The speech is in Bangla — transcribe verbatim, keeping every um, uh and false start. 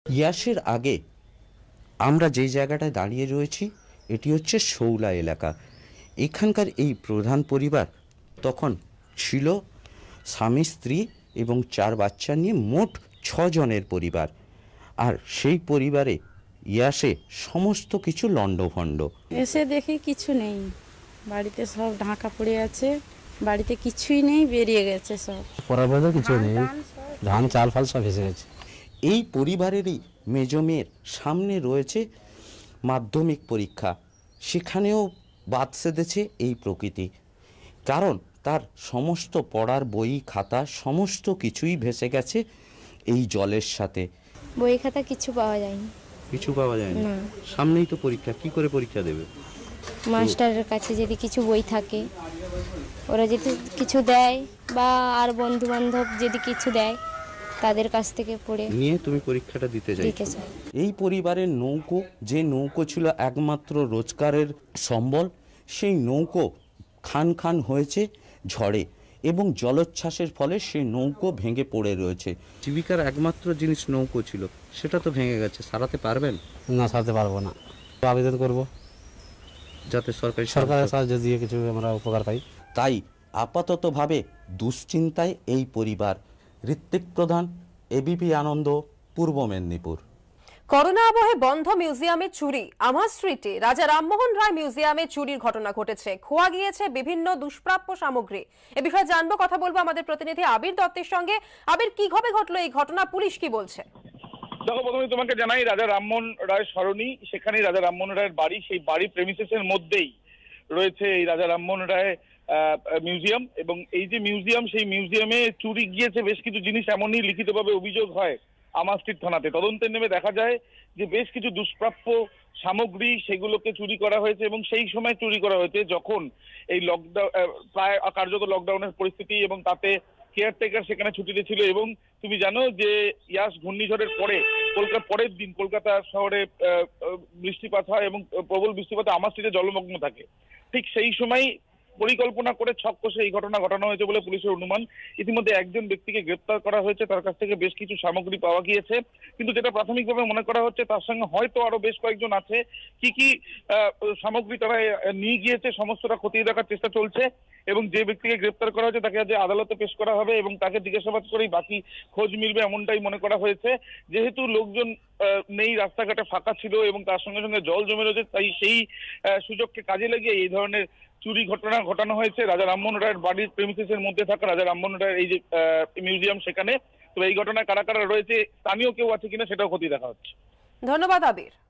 ইয়াসের আগে আমরা যে জায়গাটায় দাঁড়িয়ে রয়েছি এটি হচ্ছে শৌলা এলাকা। এখানকার এই প্রধান পরিবার তখন ছিল স্বামী স্ত্রী এবং চার বাচ্চা নিয়ে মোট ছজনের পরিবার। আর সেই পরিবারে ইয়াসে সমস্ত কিছু লণ্ডভণ্ড। এসে দেখি কিছু নেই, বাড়িতে সব ঢাকা পড়ে আছে, বাড়িতে কিছুই নেই, বেরিয়ে গেছে সব, পরার কিছু নেই, ধান চাল ফাল সব ভেসে গেছে। এই পরিবারেরই মেজ মেয়ের সামনে রয়েছে মাধ্যমিক পরীক্ষা, সেখানেও বাদ সেধেছে এই প্রকৃতি। কারণ তার সমস্ত পড়ার বই খাতা সমস্ত কিছুই ভেসে গেছে এই জলের সাথে। বই খাতা কিছু পাওয়া যায়নি। কিছু পাওয়া যায়নি? সামনেই তো পরীক্ষা, কি করে পরীক্ষা দেবে? মাস্টারের কাছে যদি কিছু বই থাকে, ওরা যদি কিছু দেয়, বা আর বন্ধু বান্ধব যদি কিছু দেয় তাদের কাছ থেকে পড়ে নিয়ে তুমি পরীক্ষাটা দিতে যাই। এই পরিবারের নৌকো, যে নৌকো ছিল একমাত্র রোজগারের সম্বল, সেই নৌকো খান খান হয়েছে ঝড়ে এবং জলোচ্ছ্বাসের ফলে সেই নৌকো ভেঙে পড়ে রয়েছে। জীবিকার একমাত্র জিনিস নৌকো ছিল, সেটা তো ভেঙে গেছে। সারাতে পারবেন? না, সারাতে পারবো না। আবেদন করব যাতে সরকারি সরকারের সাহায্য দিয়ে কিছু আমরা উপকার পাই। তাই আপাততভাবে দুশ্চিন্তায় এই পরিবার। ঋত্বিক প্রধান, এবিপি আনন্দ, পূর্ব মেদিনীপুর। করোনা আবহে বন্ধ মিউজিয়ামে চুরি। আমা স্ট্রিটে রাজা রামমোহন রায় মিউজিয়ামে চুরির ঘটনা ঘটেছে। খোয়া গিয়েছে বিভিন্ন দুষ্প্রাপ্য সামগ্রী। এ বিষয়ে জানবো, কথা বলবো আমাদের প্রতিনিধি আবির দত্তের সঙ্গে। আবির, কিভাবে ঘটলো এই ঘটনা, পুলিশ কি বলছে? দেখো, প্রথমে তোমাকে জানাই, রাজা রামমোহন রায় সরণি, সেখানেই রাজা রামমোহন রায়ের বাড়ি। সেই বাড়ি প্রেমিসেসের মধ্যেই রয়েছে এই রাজা রামমোহন রায় মিউজিয়াম। এবং এই যে মিউজিয়াম, সেই মিউজিয়ামে চুরি গিয়েছে বেশ কিছু জিনিস, এমনই লিখিতভাবে অভিযোগ হয় আমা স্ট্রিট থানাতে। তদন্তে নেমে দেখা যায় যে বেশ কিছু দুষ্প্রাপ্য সামগ্রী সেগুলোকে চুরি করা হয়েছে, এবং সেই সময় চুরি করা হয়েছে যখন এই লকডাউন, প্রায় কার্যত লকডাউনের পরিস্থিতি, এবং তাতে কেয়ারটেকার সেখানে ছুটিতে ছিল। এবং তুমি জানো যে ইয়াস ঘূর্ণিঝড়ের পরে কলকাতা পরের দিন কলকাতা শহরে বৃষ্টিপাত হয় এবং প্রবল বৃষ্টিপাতে আমা স্ট্রিটে জলমগ্ন থাকে। ঠিক সেই সময় পরিকল্পনা করে ছক কষে এই ঘটনা ঘটানো হয়েছে বলে পুলিশের অনুমান। ইতিমধ্যে একজন ব্যক্তিকে গ্রেপ্তার করা হয়েছে, তার কাছ থেকে বেশ কিছু সামগ্রী পাওয়া গিয়েছে। কিন্তু যেটা প্রাথমিকভাবে মনে করা হচ্ছে, তার সঙ্গে হয়তো আরো বেশ কয়েকজন আছে। কি কি সামগ্রী তারা নিয়ে গিয়েছে সমস্তটা খতিয়ে দেখার চেষ্টা চলছে, এবং যে ব্যক্তিকে গ্রেপ্তার করা হয়েছে তাকে আজ আদালতে পেশ করা হবে এবং তাকে জিজ্ঞাসাবাদ করেই বাকি খোঁজ মিলবে, এমনটাই মনে করা হয়েছে। যেহেতু লোকজন নেই, রাস্তাঘাটে ফাঁকা ছিল এবং তার সঙ্গে সঙ্গে জল জমে রয়েছে, তাই সেই সুযোগকে কাজে লাগিয়ে এই ধরনের চুরি ঘটনা ঘটানো হয়েছে রাজা রামমোহন রায়ের বাড়ির প্রেমিসেসের মধ্যে থাকা রাজা রামমোহন রায়ের এই যে মিউজিয়াম, সেখানে। তো এই ঘটনায় কারা কারা রয়েছে, স্থানীয় কেউ আছে কিনা সেটাও খতিয়ে দেখা হচ্ছে। ধন্যবাদ আবির।